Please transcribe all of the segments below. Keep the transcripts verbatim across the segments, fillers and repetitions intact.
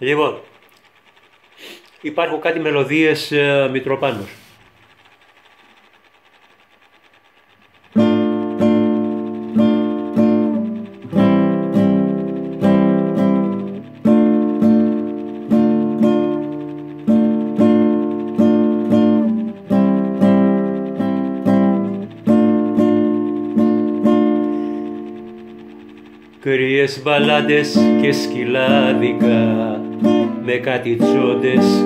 Λοιπόν, υπάρχουν κάτι μελωδίες ε, Μητροπάνος. Κρύες μπαλάντες και σκυλάδικα με κάτι τσόντες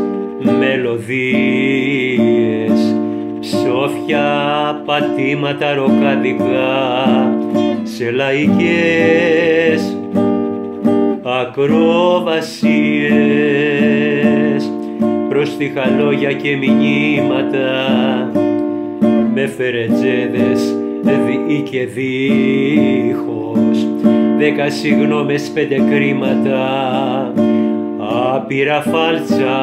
μελωδίες, ψόφια πατήματα ροκάδικα σε λαϊκές ακροβασίες, πρόστιχα λόγια και μηνύματα με φερετζέδες δι και δίχως, δέκα συγγνώμες, πέντε κρίματα, άπειρα φάλτσα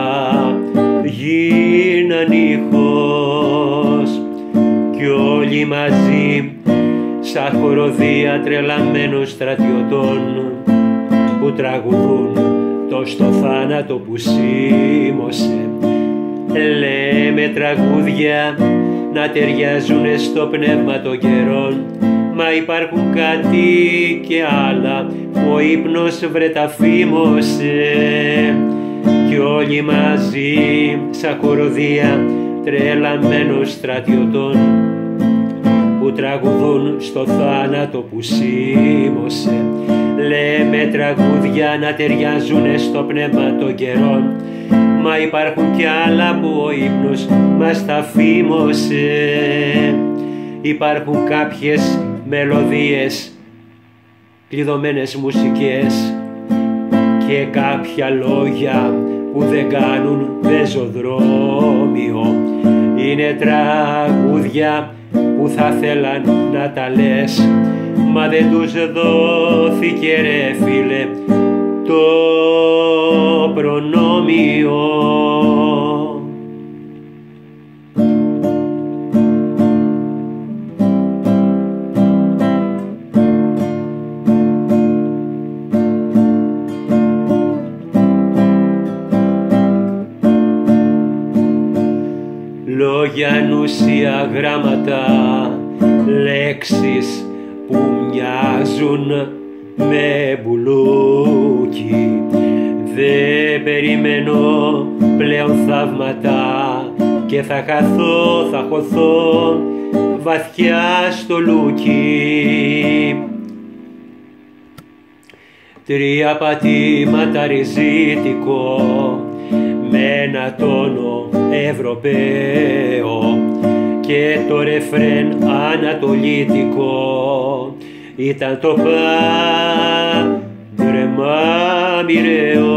γίναν ήχος κι όλοι μαζί σαν χοροδία τρελαμένων στρατιωτών που τραγουδούν το στο θάνατο που σίμωσε. Λέμε τραγούδια να ταιριάζουνε στο πνεύμα των καιρών, μα υπάρχουν κάτι και άλλα που ο ύπνος βρε τα φήμωσε κι όλοι μαζί σαν χοροδία τρελαμένων στρατιωτών που τραγουδούν στο θάνατο που σίμωσε. Λέμε τραγούδια να ταιριάζουνε στο πνεύμα των καιρών, μα υπάρχουν κι άλλα που ο ύπνος μας τα φήμωσε. Υπάρχουν κάποιες μελωδίες, κλειδωμένες μουσικές και κάποια λόγια που δεν κάνουν πεζοδρόμιο. Είναι τραγούδια που θα θέλαν να τα λες, μα δεν τους δόθηκε ρε φίλε το προνόμιο. Λόγια, νουσία, γράμματα, λέξεις που μοιάζουν με μπουλούκι. Δεν περιμένω πλέον θαύματα και θα χαθώ, θα χωθώ βαθιά στο λούκι. Τρία πατήματα ριζίτικο με ένα τόνο Ευρωπαίο και το ρεφρέν ανατολίτικο ήταν το πάντρεμα μοιραίο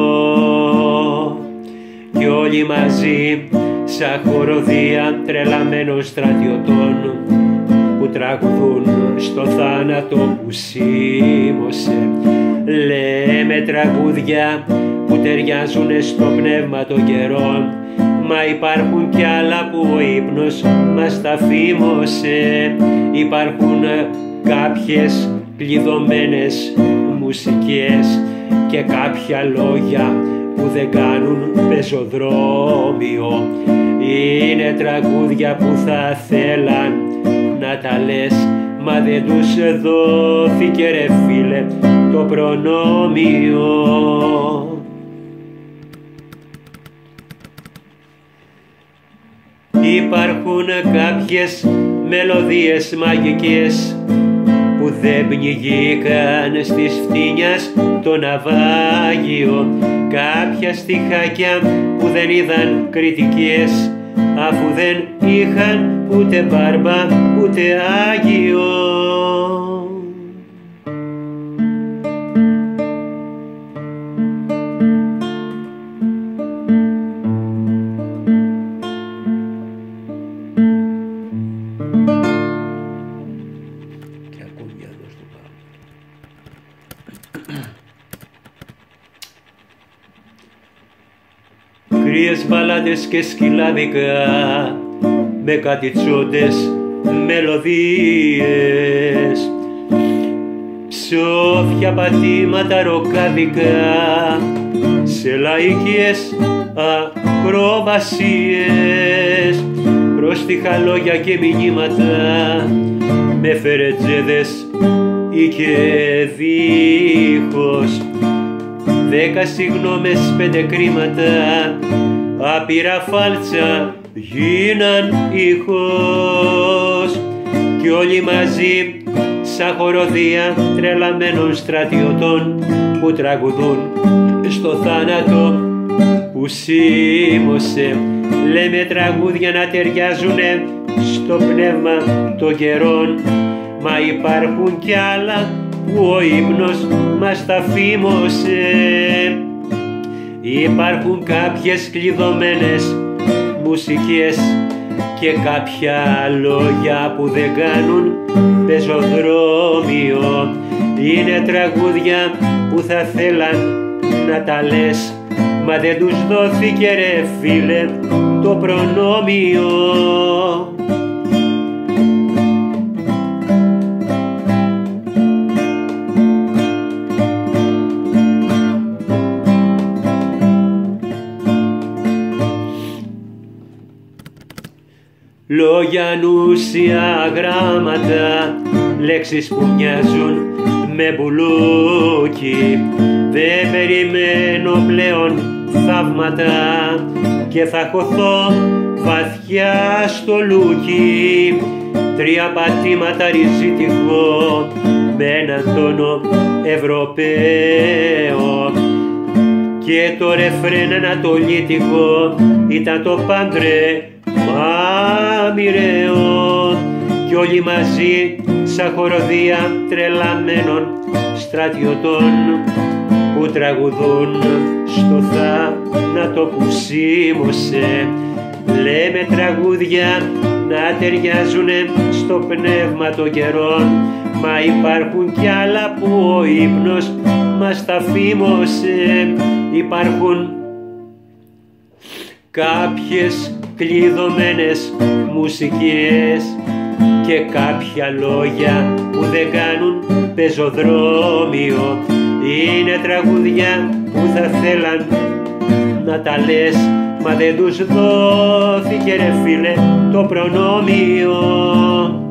κι όλοι μαζί σαν χοροδία τρελαμένων στρατιωτών που τραγουδούν στο θάνατο που σίμωσε. Λέμε τραγούδια που ταιριάζουνε στο πνεύμα των καιρών, μα υπάρχουν κι άλλα που ο ύπνος μας τα φήμωσε. Υπάρχουν κάποιες κλειδωμένες μουσικές και κάποια λόγια που δεν κάνουν πεζοδρόμιο. Είναι τραγούδια που θα θέλαν να τα λες, μα δεν τους δόθηκε ρε φίλε το προνόμιο. Υπάρχουν κάποιες μελωδίες μαγικές που δεν πνιγήκαν στις φτύνιας το ναυάγιο, κάποια στιχάκια που δεν είδαν κριτικές αφού δεν είχαν ούτε μπάρμπα ούτε Άγιο. Κρύες μπαλάντες και σκυλάδικα με κάτι τσόντες μελωδίες, ψόφια πατήματα ροκάδικα σε λαϊκές ακροβασίες, πρόστιχα λόγια και μηνύματα με φερετζέδες ή και δίχως, δέκα συγγνώμες, πέντε κρίματα, άπειρα φάλτσα γίναν ήχος, κι όλοι μαζί σαν χοροδία τρελαμένων στρατιωτών που τραγουδούν στο θάνατο που σίμωσε. Λέμε τραγούδια να ταιριάζουνε στο πνεύμα των καιρών, μα υπάρχουν κι άλλα που ο ύπνος μας τα φήμωσε. Υπάρχουν κάποιες κλειδωμένες μουσικές και κάποια λόγια που δεν κάνουν πεζοδρόμιο. Είναι τραγούδια που θα θέλαν να τα λες, μα δεν τους δόθηκε ρε φίλε το προνόμιο. Λόγια, νούσια, γράμματα, λέξεις που μοιάζουν με μπουλούκι. Δεν περιμένω πλέον θαύματα και θα χωθώ βαθιά στο λούκι. Τρία πατήματα ριζιτικό με έναν τόνο Ευρωπαίο και το ρεφρέν ανατολίτικο ήταν το πάντρε μα μοιραίο, κι όλοι μαζί σαν χοροδία τρελαμένων στρατιωτών που τραγουδούν στο θάνατο που σίμωσε. Λέμε τραγούδια να ταιριάζουνε στο πνεύμα των καιρών, μα υπάρχουν κι άλλα που ο ύπνος μας τα φήμωσε. Υπάρχουν κάποιες κλειδωμένες μουσικές και κάποια λόγια που δεν κάνουν πεζοδρόμιο. Είναι τραγούδια που θα θέλαν να τα λες, μα δεν τους δόθηκε ρε φίλε το προνόμιο.